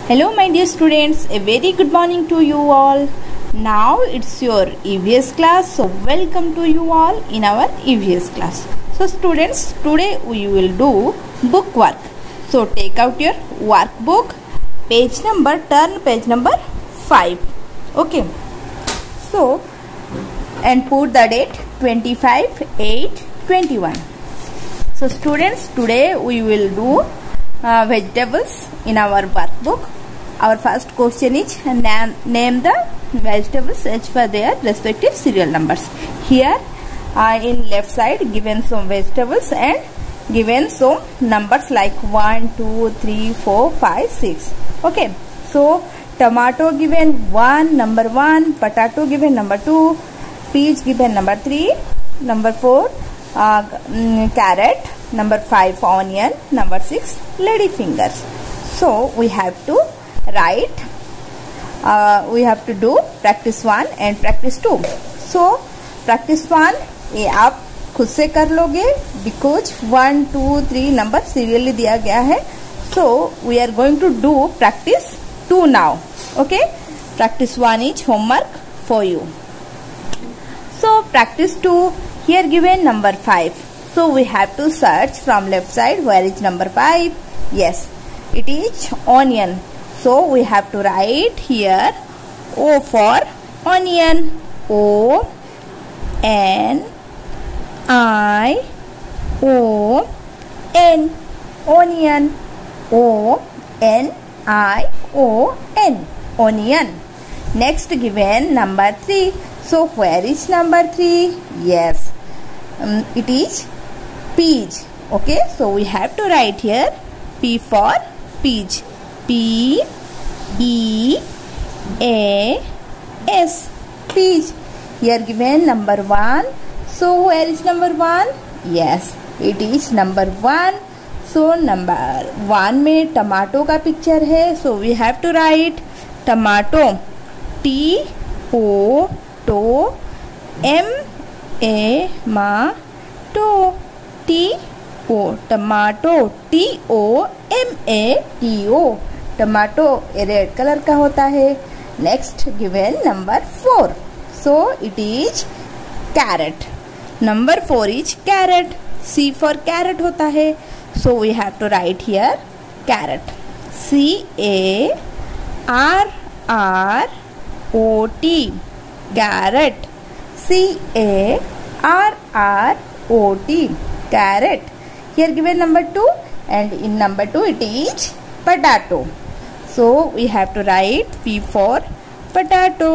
Hello my dear students, a very good morning to you all. Now it's your EVS class, so welcome to you all in our EVS class. So students, today we will do book work. So take out your workbook, turn page number 5. Okay. So and put the date 25/8/21. So students, today we will do vegetables in our workbook. Our first question is name the vegetables as per their respective serial numbers. Here in left side given some vegetables and given some numbers like 1, 2, 3, 4, 5, 6. Okay. So tomato given 1, number 1, potato given number 2, peach given number 3, number 4 carrot, number 5 onion, number 6 lady fingers. So we have to write, we have to do practice 1 and practice 2. So practice 1 ये आप खुद से कर लोगे because 1, 2, 3 number serially दिया गया है. So we are going to do practice 2 now. Okay, practice 1 is homework for you. So practice 2, here given number 5. So we have to search from left side where is number 5. Yes, it is onion. So we have to write here O for onion. O N I O N, onion. O N I O N, onion. Next given number 3. So where is number 3? Yes, it is peach. Okay, so we have to write here P for peach. P E A S, peach. Here given number 1. So where is number 1? Yes, it is number 1. So number 1 में tomato का picture है. So we have to write tomato. T O to M A ma to, T O, tomato. T O M A T O, tomato red colour का होता है. Next given number 4. So it is carrot. Number 4 is carrot. C for carrot होता है. So we have to write here carrot. CARROT, carrot. CARROT, carrot. Here given number 2 and in number 2 it is potato. So we have to write P for potato.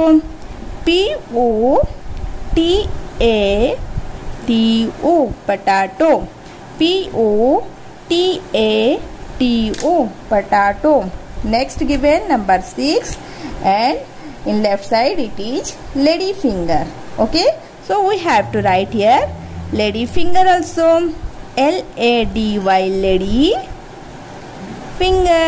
POTATO, potato. POTATO, potato. Next given number 6 and in left side it is lady finger. Okay, so we have to write here lady finger also. LADY, lady. Finger.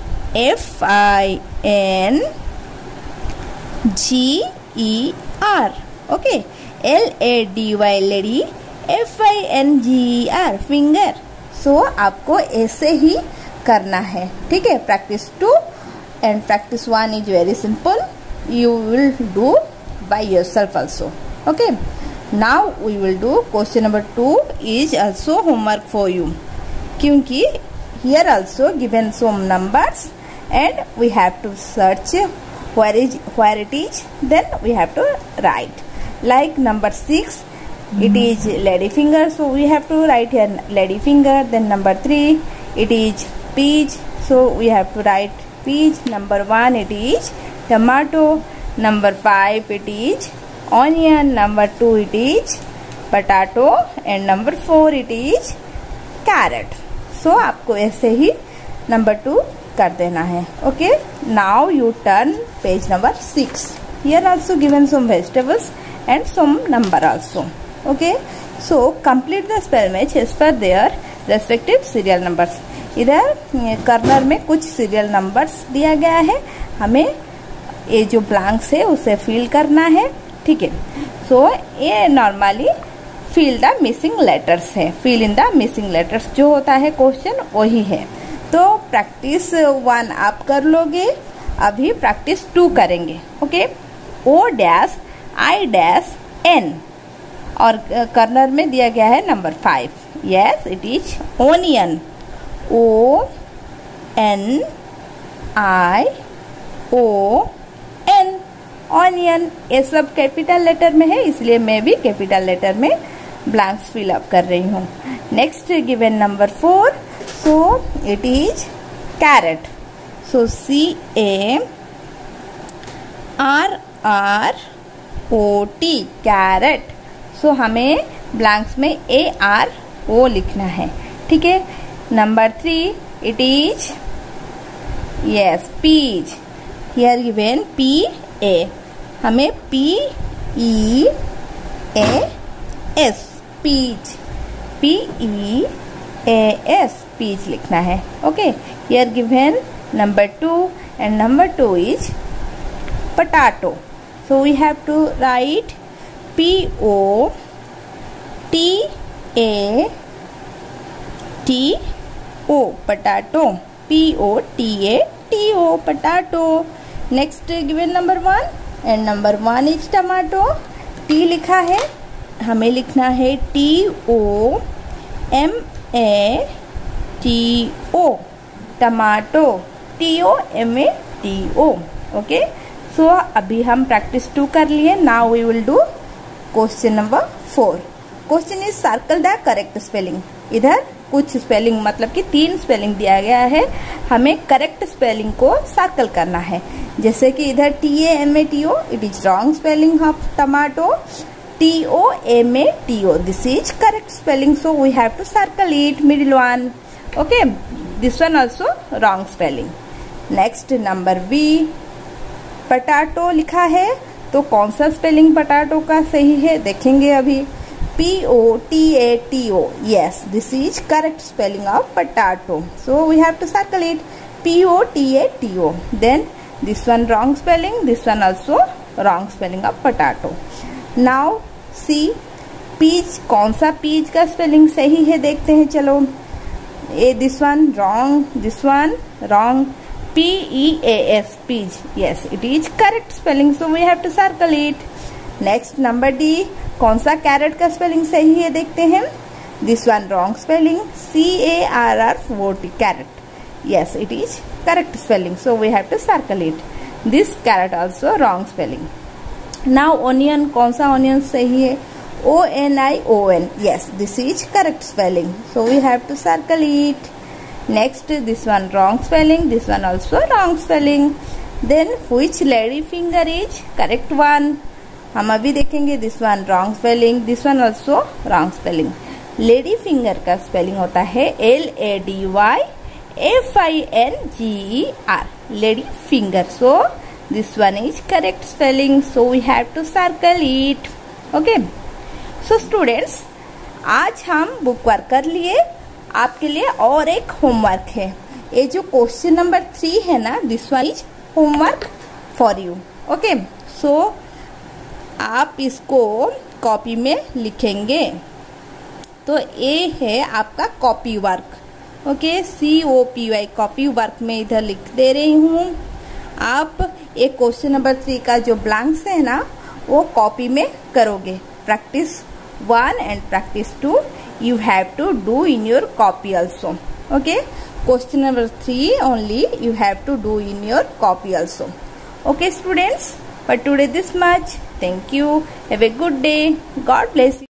FINGER. Okay, LADY, lady. FINGER, finger. So आपको ऐसे ही करना है. ठीक है. Practice 2 and practice 1 is very simple. You will do by yourself also. Okay. Now we will do question number 2 is also homework for you. क्योंकि here also given some numbers and we have to search where it is. Then we have to write. Like number 6, it is lady finger. So we have to write here lady finger. Then number 3, it is peach. So we have to write peach. Number 1, it is tomato. Number 5, it is onion. Number 2, it is potato and number 4 it is carrot. So आपको ऐसे ही number 2 कर देना है. Okay, now you turn page number 6. Here also given some vegetables and some number also. Okay, so complete the spell match as per their respective serial numbers. इधर corner में कुछ serial numbers दिया गया है. हमें ये जो ब्लैंक्स है उसे फिल करना है. ठीक है. सो ये normally fill the missing letters है. Fill in the missing letters जो होता है क्वेश्चन वही है. तो प्रैक्टिस 1 आप कर लोगे, अभी प्रैक्टिस 2 करेंगे। Okay, O dash I dash N और कर्नर में दिया गया है number 5। Yes, it is onion. O N I O N, onion. ये सब कैपिटल लेटर में है, इसलिए मैं भी कैपिटल लेटर में ब्लैंक्स फिल अप कर रही हूँ। Next given number 4, so it is carrot. So CARROT, carrot. So हमें ब्लैंक्स में ARO लिखना है, ठीक है। Number 3, it is yes peas. Here given PA, हमें PEAS, पीज, PEAS, पीज लिखना है। Okay, here given number 2 and number 2 is potato. So we have to write POTATO, potato, POTATO, potato. Next given number 1 and number 1 is tomato. T लिखा है, हमें लिखना है TOMATO, tomato, TOMATO। Okay, so अभी हम practice 2 कर लिए। Now we will do question number 4। Question is circle the correct spelling. इधर कुछ स्पेलिंग मतलब कि 3 स्पेलिंग दिया गया है, हमें करेक्ट स्पेलिंग को सर्कल करना है। जैसे कि इधर TAMATO, it is wrong spelling of tomato. TOMATO, this is correct spelling, so we have to circle it, middle one. Okay, this one also wrong spelling. Next number B, potato लिखा है, तो कौन सा स्पेलिंग पटाटो का सही है देखेंगे अभी। POTATO, yes, this is correct spelling of potato, so we have to circle it, POTATO. Then this one wrong spelling, this one also wrong spelling of potato. Now see, peach, कौन सा peach का spelling सही है देखते हैं, चलो। This one wrong, this one wrong, PEAS, peach, yes, it is correct spelling, so we have to circle it. Next number D, कौन सा कैरेट का स्पेलिंग सही है देखते हैं। This one wrong spelling, CARROT, carrot, yes, it is correct spelling, so we have to circle it. This carrot also wrong spelling. Now onion, कौन सा onion सही है। ONION, yes, this is correct spelling, so we have to circle it. Next this one wrong spelling, this one also wrong spelling. Then which lady finger is correct one, हम अभी देखेंगे। This one wrong spelling, this one also wrong spelling. Lady finger का spelling होता है LADYFINGER, lady finger, so this one is correct spelling, so we have to circle it. Okay, so students, आज हम book work कर लिए। आपके लिए और एक होमवर्क है, ये जो क्वेश्चन नंबर 3 है ना, this one is homework for you. Okay, so आप इसको कॉपी में लिखेंगे, तो ये है आपका copy work. Okay, COPY, copy work में इधर लिख दे रही हूँ। आप एक क्वेश्चन नंबर 3 का जो ब्लैंक्स है ना, वो कॉपी में करोगे। Practice 1 and practice 2 you have to do in your copy also. Okay, question number 3 only you have to do in your copy also. Okay students, for today this much. Thank you, have a good day, God bless you.